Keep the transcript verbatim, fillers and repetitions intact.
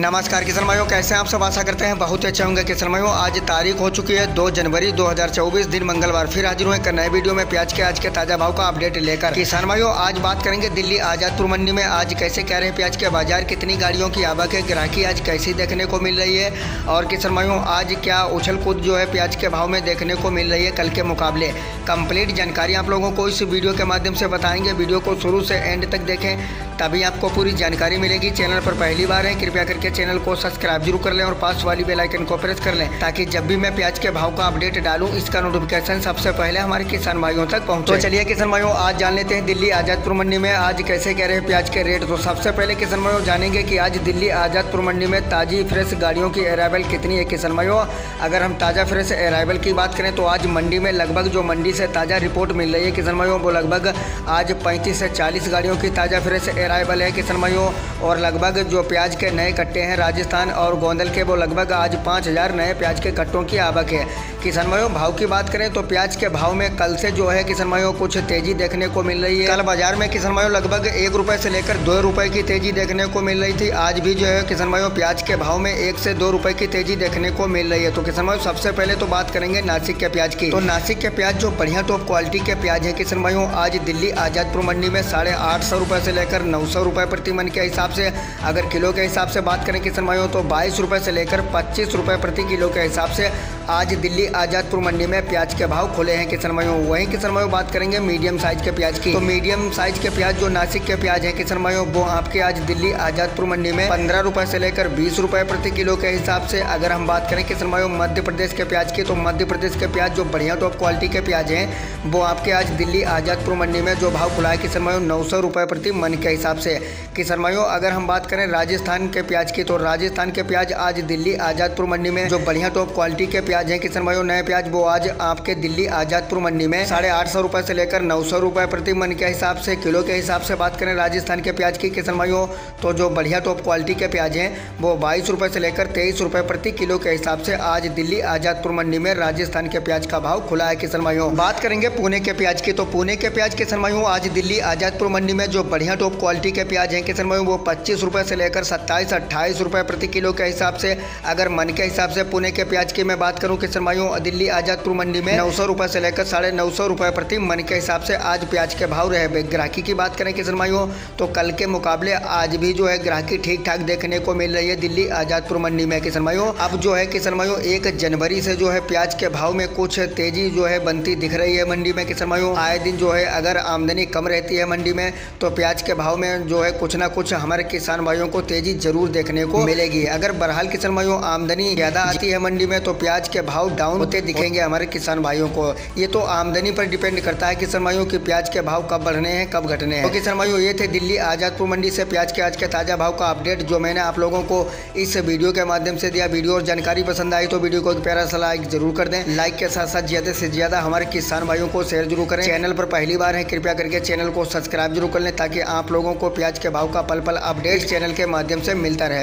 नमस्कार किसान भाइयों, कैसे हैं आप सब। आशा करते हैं बहुत अच्छे होंगे। किसान भाइयों, आज तारीख हो चुकी है दो जनवरी दो हज़ार चौबीस, दिन मंगलवार। फिर हाजिर हुए एक नए वीडियो में प्याज के आज के ताज़ा भाव का अपडेट लेकर। किसान भाइयों, आज बात करेंगे दिल्ली आज़ादपुर मंडी में आज कैसे कह रहे हैं प्याज के बाजार, कितनी गाड़ियों की आवक है, ग्राहकी आज कैसी देखने को मिल रही है, और किसान भाइयों आज क्या उछल कूद जो है प्याज के भाव में देखने को मिल रही है कल के मुकाबले। कंप्लीट जानकारी आप लोगों को इस वीडियो के माध्यम से बताएंगे। वीडियो को शुरू से एंड तक देखें, तभी आपको पूरी जानकारी मिलेगी। चैनल पर पहली बार है, कृपया करके चैनल को सब्सक्राइब जरूर कर लें और पास वाली बेल आइकन को प्रेस कर लें, ताकि जब भी मैं प्याज के भाव का अपडेट डालूं इसका नोटिफिकेशन सबसे पहले हमारे किसान भाइयों तक पहुंचे। तो चलिए किसान भाइयों, आज जान लेते हैं दिल्ली आज़ादपुर मंडी में आज कैसे कह रहे हैं प्याज के रेट। तो सबसे पहले किसान भाइयों जानेंगे कि आज दिल्ली आज़ादपुर मंडी में ताज़ी फ्रेश गाड़ियों की अराइवल कितनी है। किसान भाइयों, अगर हम ताज़ा फ्रेश अराइवल की बात करें तो आज मंडी में लगभग जो मंडी से ताज़ा रिपोर्ट मिल रही है किसान भाइयों, वो लगभग आज पैंतीस से चालीस गाड़ियों की ताज़ा फ्रेश अराइवल है किसान भाइयों। और लगभग जो प्याज के नए कट्टे हैं राजस्थान और गोंदल के, वो लगभग आज पाँच हज़ार नए प्याज के कट्टों की आवक है। किसान भाइयों, भाव की बात करें तो प्याज के भाव में कल से जो है किसान भाइयों कुछ तेजी देखने को मिल रही है। कल बाजार में किसान भाइयों लगभग एक रुपये से लेकर दो रुपये की तेजी देखने को मिल रही थी। आज भी जो है किसान भाइयों प्याज के भाव में एक से दो रुपये की तेजी देखने को मिल रही है। तो किसान भाइयों सबसे पहले तो बात करेंगे नासिक के प्याज की। तो नासिक के प्याज जो बढ़िया टॉप क्वालिटी के प्याज है किसान भाइयों, आज दिल्ली आज़ादपुर मंडी में साढ़े आठ सौ रुपये से लेकर नौ सौ रुपये प्रति मन के हिसाब से, अगर किलो के हिसाब से बात करें किसान भाइयों तो बाईस रुपये से लेकर पच्चीस रुपये प्रति किलो के हिसाब से आज दिल्ली आज़ादपुर मंडी में प्याज के भाव खुले हैं किसान भाइयों। वहीं किसान भाइयों बात करेंगे मीडियम साइज के प्याज की। तो मीडियम साइज के प्याज जो नासिक के प्याज है किसान भाइयों, वो आपके आज दिल्ली आज़ादपुर मंडी में पंद्रह रुपये से लेकर बीस रुपये प्रति किलो के हिसाब से। अगर हम बात करें किसान भाइयों मध्य प्रदेश के प्याज की, तो मध्य प्रदेश के प्याज जो बढ़िया टॉप क्वालिटी के प्याज हैं वो आपके आज दिल्ली आज़ादपुर मंडी में जो भाव खुला है किसान भाइयों नौ सौ रुपये प्रति मन के हिसाब से। किसान भाइयों, अगर हम बात करें राजस्थान के प्याज की, तो राजस्थान के प्याज आज दिल्ली आज़ादपुर मंडी में जो बढ़िया टॉप क्वालिटी के प्याज हैं किसान भाइयों नए प्याज, वो आज आपके दिल्ली आज़ादपुर मंडी में साढ़े आठ सौ रुपये से लेकर नौ सौ रुपये प्रति मन के हिसाब से। किलो के हिसाब से बात करें राजस्थान के प्याज की किसान भाइयों, तो जो बढ़िया टॉप क्वालिटी के प्याज हैं वो बाईस रुपये से लेकर तेईस रुपये प्रति किलो के हिसाब से आज दिल्ली आज़ादपुर मंडी में राजस्थान के प्याज का भाव खुला है किसान भाइयों। बात करेंगे पुणे के प्याज की, तो पुणे के प्याज किसान भाइयों आज दिल्ली आज़ादपुर मंडी में जो बढ़िया टॉप क्वालिटी के प्याज हैं किसान भाइयों, वो पच्चीस रुपये से लेकर सत्ताईस अट्ठाईस रुपये प्रति किलो के हिसाब से। अगर मन के हिसाब से पुणे के प्याज की मैं बात करूं किसान भाइयों, दिल्ली आज़ादपुर मंडी में नौ सौ रुपये से लेकर साढ़े नौ सौ रुपये प्रति मन के हिसाब से आज प्याज के भाव रहे। ग्राहकी की बात करें किसान भाइयों, तो कल के मुकाबले आज भी जो है ग्राहकी ठीक ठाक देखने को मिल रही है दिल्ली आज़ादपुर मंडी में किसान भाइयों। अब जो है किसान भाइयों एक जनवरी से जो है प्याज के भाव में कुछ तेजी जो है बनती दिख रही है मंडी में किसान भाइयों। आए दिन जो है अगर आमदनी कम रहती है मंडी में तो प्याज के भाव में जो है कुछ ना कुछ हमारे किसान भाइयों को तेजी जरूर देखने को मिलेगी। अगर बहरहाल किसान भाइयों आमदनी ज़्यादा आती है मंडी में तो प्याज के भाव डाउन होते दिखेंगे हमारे किसान भाइयों को। ये तो आमदनी पर डिपेंड करता है किसान भाइयों कि प्याज के भाव कब बढ़ने हैं कब घटने हैं। तो किसान भाइयों ये थे दिल्ली आज़ादपुर मंडी से प्याज के आज के ताज़ा भाव का अपडेट जो मैंने आप लोगों को इस वीडियो के माध्यम से दिया। वीडियो और जानकारी पसंद आई तो वीडियो को एक प्यारा सा लाइक जरूर कर दें। लाइक के साथ साथ ज़्यादा से ज़्यादा हमारे किसान भाइयों को शेयर जरूर करें। चैनल पर पहली बार है कृपया करके चैनल को सब्सक्राइब जरूर कर लें, ताकि आप लोगों को प्याज के भाव का पल पल अपडेट चैनल के माध्यम से मिलता रहे।